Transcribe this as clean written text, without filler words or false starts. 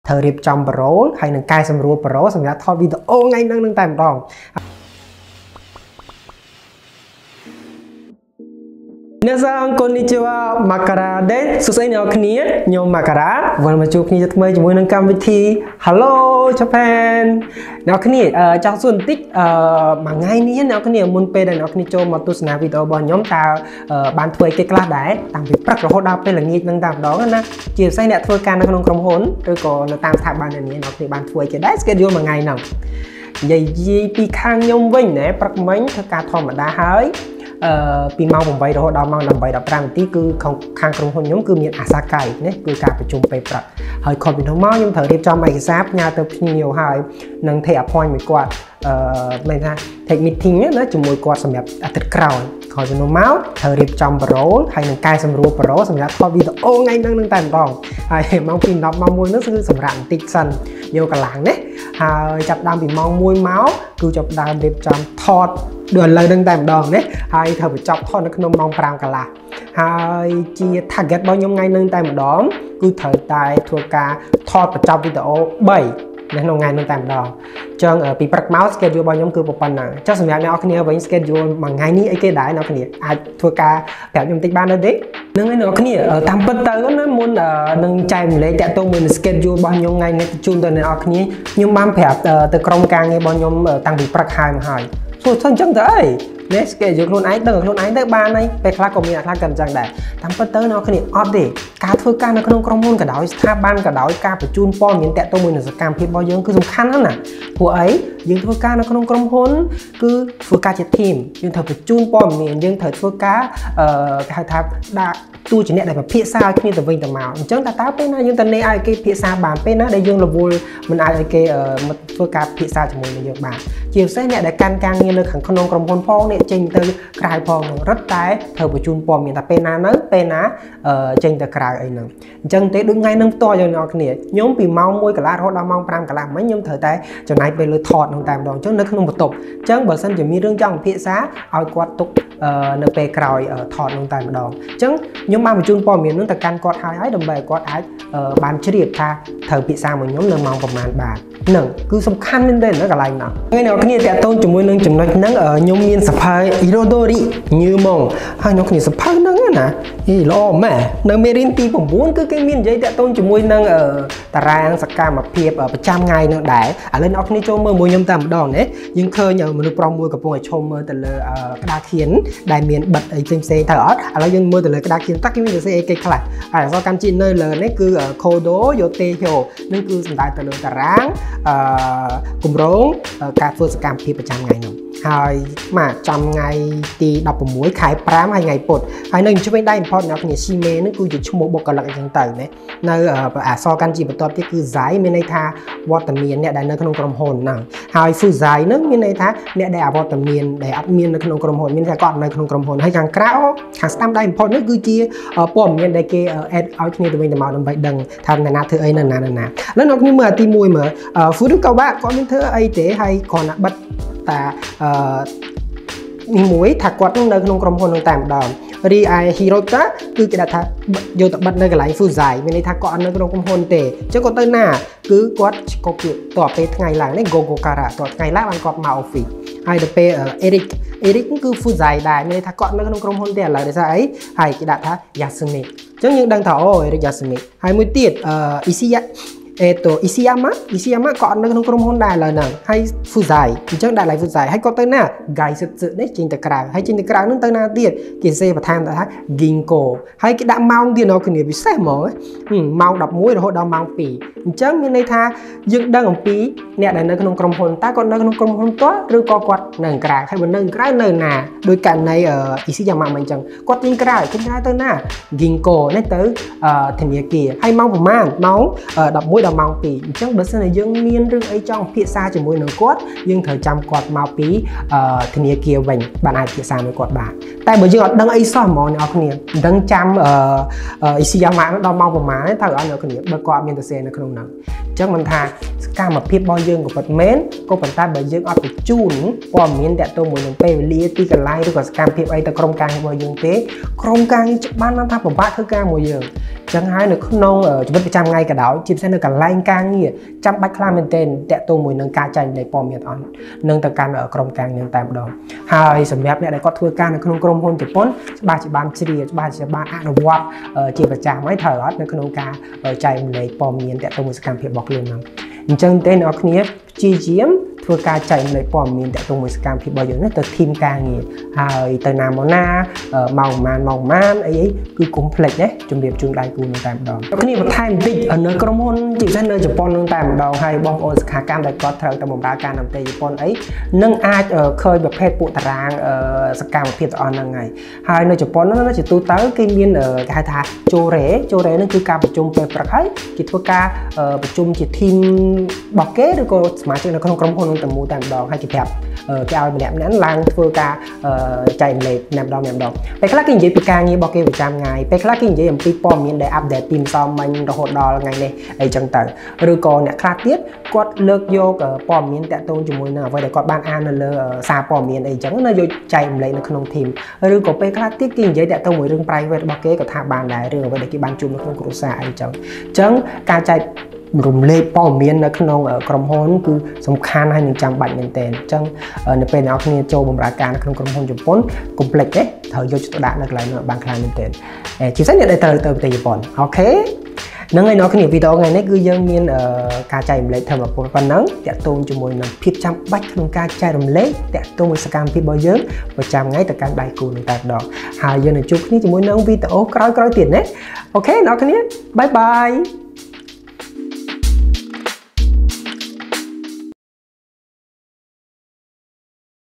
thờ điệp trong pro hay là cài sầm rùa pro sầm giá thọ video ngay nâng tay một đòn Minasan konnichiwa Makara den susai neo khnia nhom Makara và mà chụp như mớiជាមួយនឹងកម្មវិធី Hello Japan អ្នកគ្នាចង់សួរបន្តិចមួយថ្ងៃនេះអ្នកគ្នាមុនពេលដែលអ្នកគ្នាចូលមកទស្សនាវីដេអូរបស់ខ្ញុំតើបានធ្វើអីគេខ្លះដែរតាំងពីព្រឹករហូតដល់ពេលល្ងាចនឹងតែម្ដងណាជាពិសេសអ្នកធ្វើការនៅក្នុងក្រុមហ៊ុនឬក៏នៅតាមស្ថាប័ននានាអ្នកគ្នាបានធ្វើអីគេដែរ schedule មួយថ្ងៃហ្នឹងនិយាយពីខាងខ្ញុំវិញណាព្រឹកមិញធ្វើការធម្មតាហើយពីម៉ោង 8 រហូតដល់ម៉ោង 8 15 នាទីគឺខាងក្រុមហ៊ុនខ្ញុំគឺមានអាសាកាយនេះគឺការប្រជុំពេលព្រឹកហើយខុសពីនោះមកខ្ញុំត្រូវរៀបចំឯកសារផ្ញើទៅភ្ញៀវហើយនឹង take appointment មួយគាត់មានថា take meeting ណាជាមួយគាត់សម្រាប់អាទិត្យក្រោយខុសពីនោះមកត្រូវរៀបចំប្រូហើយនឹងកែសម្រួលប្រូសម្រាប់ថតវីដេអូថ្ងៃហ្នឹងតែម្ដងហើយម៉ោង 2 10 ម៉ោង 1 នោះគឺសម្រាប់បន្តិចសិនយកកន្លងនេះហើយចាប់ដើមពីម៉ោង 1 មកគឺចាប់ដើមរៀបចំថតដូចឥឡូវហ្នឹងតែម្ដងនេះហើយត្រូវបញ្ចប់ថតនៅក្នុងម៉ោង 5 កន្លះហើយជា target របស់ខ្ញុំថ្ងៃហ្នឹងតែម្ដងគឺត្រូវតែធ្វើការថតបញ្ចប់វីដេអូ 3 នៅក្នុងថ្ងៃនោះតែម្ដងអញ្ចឹងពីព្រឹកមក schedule របស់ខ្ញុំគឺប៉ុណ្ណាអញ្ចឹងសម្រាប់អ្នកនរគ្នាវិញ schedule មួយថ្ងៃនេះអីគេដែរអ្នកនរគ្នាអាចធ្វើការប្រាប់ខ្ញុំបន្តិចបានទេហ្នឹងហើយអ្នកនរគ្នាតាមពិតទៅណាមុននឹងចែកម្លែកតាក់ទងមួយនឹង schedule របស់ខ្ញុំថ្ងៃនេះជូនទៅអ្នកនរគ្នាខ្ញុំបានប្រាប់ទៅក្រុមការងាររបស់ខ្ញុំតាំងពីព្រឹកហើយមកហើយសួរថាអញ្ចឹងទៅអីនេះ schedule ខ្លួនឯងដឹងខ្លួនឯងទៅបានហើយពេលខ្លះក៏មានអ្នកខ្លះក៏អញ្ចឹងដែរតាមពិតទៅអ្នកគ្នាអត់ទេការធ្វើការនៅក្នុងក្រុមហ៊ុនក៏ដោយស្ថាប័នក៏ដោយការបញ្ជូនព័ត៌មានតាក់ទងមួយនឹងសកម្មភាពរបស់យើងគឺសំខាន់ណាស់ព្រោះអីយើងធ្វើការនៅក្នុងក្រុមហ៊ុនគឺធ្វើការជា team យើងត្រូវបញ្ជូនព័ត៌មានយើងត្រូវធ្វើការគេហៅថាដាក់ទូជាអ្នកដែលពិភាក្សាឲ្យគ្នាទៅវិញទៅមកអញ្ចឹងតើពេលណាយើងទៅឲ្យគេពិភាក្សាបានពេលណាដែលយើងរវល់មិនអាចឲ្យគេមកធ្វើការពិភាក្សាជាមួយនឹងយើងបានជាពិសេសអ្នកដែលកាន់ការងារនៅខាងក្នុងក្រុមហ៊ុនផងអ្នកចេញទៅក្រៅផងនឹងរឹតតែត្រូវបញ្ជូនព័ត៌មានតែពេលណានៅពេលណាចេញទៅក្រៅអីហ្នឹងអញ្ចឹងទេដូចថ្ងៃហ្នឹងផ្ទាល់យើងអ្នកគ្នាខ្ញុំពីម៉ោង 1 កន្លះរហូតដល់ម៉ោង 5 កន្លះមិញខ្ញុំត្រូវតែចំណាយពេលលើថតហ្នឹងតែម្ដងអញ្ចឹងនៅក្នុងបន្ទប់អញ្ចឹងបើសិនជាមានរឿងចង់ពិភាក្សាឲ្យគាត់ទុកនៅពេលក្រោយថតហ្នឹងតែម្ដងអញ្ចឹងខ្ញុំបានបញ្ជូនព័ត៌មានហ្នឹងទៅកាន់គាត់ហើយដើម្បីឲ្យគាត់អាចបានជ្រាបថាត្រូវពិភាក្សាមួយខ្ញុំនៅម៉ោងប្រហែលបាទហ្នឹងគឺសំខាន់មែនទេនៅកន្លែងហ្នឹងថ្ងៃអ្នកគ្នាតាក់ទងជាមួយនឹងចំណុចហ្នឹងខ្ញុំមានសភៅ Irodori ញឺម៉ងហើយអ្នកគ្នាសភៅហ្នឹងណាល្អម៉ែនៅមេរៀនទី9គឺគេមាននិយាយតាក់ទងជាមួយនឹងតារាងសកម្មភាពប្រចាំថ្ងៃហ្នឹងដែរឥឡូវអ្នកគ្នាចូលមើលមួយខ្ញុំតែម្ដងណាយើងឃើញមនុស្សប្រុសមួយកំពុងតែឈុំមើលទៅលើក្តារខៀនដែលមានបិទអីផ្សេងៗទៅអត់ឥឡូវយើងមើលទៅលើក្តារខៀនតើគេមានសរសេរអីគេខ្លះហើយអក្សរកម្មជាតិនៅលើនេះគឺ Kodo Yotehyo នឹងគឺសំដៅទៅលើតារាងគម្រោងការធ្វើសកម្មភាពប្រចាំថ្ងៃនោះហើយមកចំថ្ងៃទី16ខែ5ហើយថ្ងៃពុធហើយនៅឆ្វេងដៃ import អ្នកគ្នា Shime នឹងគឺជាឈ្មោះបុគ្គលិកអញ្ចឹងទៅណានៅអក្សរកម្មជាបន្ទាប់ទៀតគឺ Zai មានន័យថាវត្តមានអ្នកដែលនៅក្នុងក្រុមហ៊ុនហ្នឹងហើយ Fuzai នឹងមានន័យថាអ្នកដែលអវត្តមានដែលអត់មាននៅក្នុងក្រុមហ៊ុនមានថាគាត់នៅក្នុងក្រុមហ៊ុនហើយខាងក្រៅខាងស្ដាំដៃ import នេះគឺជាព័ត៌មានដែលគេ add ឲ្យគ្នាទៅវិញទៅមកដើម្បីដឹងថាអ្នកណាធ្វើអីនៅណាឥឡូវអ្នកគ្នាមើលទី1មើល Furukawa គាត់មានធ្វើអីទេហើយគ្រាន់តែបិទតានេះមួយថាគាត់នៅក្នុងក្រុមហ៊ុននឹងតែម្ដងរីឯ Hirota គឺគេដាក់ថាយកទៅបិទនៅកន្លែង Fuzai មានន័យថាគាត់អត់នៅក្នុងក្រុមហ៊ុនទេអញ្ចឹងគាត់ទៅណាគឺគាត់ក៏គឺតទៅពេលថ្ងៃឡើងនេះ Gogokara តថ្ងៃឡើងបានគាត់មក office ហើយទៅពេល Eric គឺ Fuzai ដែរមានន័យថាគាត់នៅក្នុងក្រុមហ៊ុនទេឥឡូវដោយសារអីហើយគេដាក់ថា Yasumi អញ្ចឹងយើងដឹងថាអូ Eric Yasumi ហើយមួយទៀតIshiyama ក៏អត់នៅក្នុងក្រុមហ៊ុនដែរឡើយហ្នឹងហើយ Fuzai អញ្ចឹងដាក់ឡើង Fuzai ហើយគាត់ទៅណា Gai សិតនេះចេញទៅក្រៅហើយចេញទៅក្រៅហ្នឹងទៅណាទៀតគេសេបន្ថែមថា Ginko ហើយគេដាក់ម៉ោងទៀតនៅគ្នាពិសេសហ្មងម៉ោង 11 រហូតដល់ម៉ោង 2អញ្ចឹងមានន័យថាយើងដឹងអំពីអ្នកដែលនៅក្នុងក្រុមហ៊ុនតើគាត់នៅក្នុងក្រុមហ៊ុនតើឬក៏គាត់នៅក្រៅហើយបើនៅក្រៅនៅណាដោយករណីIshiyama មកអញ្ចឹងគាត់ចេញក្រៅទៅណា Ginko នេះទៅធនាគារហើយម៉ោងប្រហែលម៉ោង 11 ដល់ម៉ោង 2អញ្ចឹងបើសិនជាយើងមានរឿងអីចង់ពិភាក្សាជាមួយនឹងគាត់យើងត្រូវចាំគាត់មកពីធនាគារវិញបានអាចពិភាក្សាមួយគាត់បានតែបើយើងអត់ដឹងអីសោះហ្មងអ្នកនរគ្នាមិនដឹងចាំIshiyama ដល់ម៉ោងប្រហែលទៅអត់អ្នកនរគ្នាបើគាត់មានទៅសេនៅក្នុងហ្នឹងចឹងមិនថាកម្មភាពរបស់យើងក៏ពិតមែនក៏ប៉ុន្តែបើយើងអត់បញ្ជូនព័ត៌មានតាក់ទងមួយនឹងពេលវេលាទីកន្លែងឬក៏សកម្មភាពអីទៅក្រុមការងាររបស់យើងទេក្រុមការងារច្បាស់ណាស់ថាពិបាកធ្វើការមួយយើងចឹងហើយនៅក្នុងជីវិតប្រចាំថ្ងៃក៏ដោយជាពិសេសនៅកន្លែងការងារចាំបាច់ខ្លាំងមែនទែនតាក់ទងមួយនឹងការចែករំលែកព័ត៌មានអត់នឹងទៅកាន់ក្រុមការងារតែម្ដងហើយសម្រាប់អ្នកដែលគាត់ធ្វើការនៅក្នុងក្រុមហ៊ុនជប៉ុនច្បាស់ជាបានជ្រាបច្បាស់ជាបានអនុវត្តជាប្រចាំហើយត្រូវអត់នៅក្នុងការចែករំលែកព័ត៌មានតាក់ទងមួយសកម្មភាពរបស់ខ្លួនហ្នឹងអញ្ចឹងទេអ្នកនរគ្នាព្យាយាមធ្វើការចែករំលែកព័ត៌មានតាក់ទងមួយសកម្មភាពរបស់យើងនេះទៅធីមការងារហើយទៅណាមកណាម៉ោងប៉ុន្មានអីគឺកុំភ្លេចណាជំរាបជូនដៃគូនឹងតែម្ដងអ្នកគ្នាបន្ថែមបន្តិចនៅក្រុមហ៊ុនជាពិសេសនៅជប៉ុននឹងតែម្ដងហើយបងប្អូនសិក្ខាកាមដែលគាត់ត្រូវទៅបម្រើការនៅប្រទេសជប៉ុនអីនឹងអាចឃើញប្រភេទពួកតារាងសកម្មភាពទាំងអស់ហ្នឹងហើយនៅជប៉ុនហ្នឹងជាទូទៅគេមានគេហៅថាជូរ៉េហ្នឹងគឺការប្រជុំពេលព្រឹកហើយគេធ្វើការប្រជុំជាធីមរបស់គេឬក៏សមាជិកនៅក្នុងក្រុមហ៊ុននឹងតែមួយតែម្ដងហើយគេប្រាប់គេឲ្យម្នាក់ឡើងធ្វើការចែករំលែកម្ដងពេលខ្លះគេនិយាយពីការងាររបស់គេប្រចាំថ្ងៃពេលខ្លះគេនិយាយអំពីព័ត៌មានដែលអាប់ដេតពីម្សិលមិញរហូតដល់ថ្ងៃនេះអីចឹងទៅឬក៏អ្នកខ្លះទៀតគាត់លើកយកព័ត៌មានតាក់ទងជាមួយនឹងអ្វីដែលគាត់បានអាននៅលើសារព័ត៌មានអីចឹងណាយកចែករំលែកនៅក្នុងធីមឬក៏ពេលខ្លះទៀតគេនិយាយតាក់ទងមួយរឿង private របស់គេក៏ថាបានដែររឿងអ្វីដែលគេបានជួបនៅក្នុងគ្រួសារអីចឹងការចែករំលែកព័ត៌មាននៅក្នុងក្រុមហ៊ុនគឺសំខាន់ហើយនឹងចាំបាច់មែនទែនអញ្ចឹងនៅពេលអ្នកគ្នាចូលបម្រើការនៅក្នុងក្រុមហ៊ុនជប៉ុនកុំភ្លេចទេត្រូវយកចិត្តទុកដាក់នៅកន្លែងនោះបានខ្លាំងមែនទែនជាពិសេសអ្នកដែលទៅប្រទេសជប៉ុនអូខេនឹងឯអ្នកគ្នាវីដេអូថ្ងៃនេះគឺយើងមានការចែករំលែកធម្មពលប៉ុណ្ណឹងតាក់ទងជាមួយនឹងភាពចាំបាច់ក្នុងការចែករំលែកតាក់ទងvớiសកម្មភាពរបស់យើងប្រចាំថ្ងៃទៅកាន់ដៃគូនឹងតែម្ដងហើយយើងនឹងជួបគ្នាជាមួយនឹងវីដេអូក្រោយៗទៀតណាអូខេអ្នកគ្នាបាយបាយ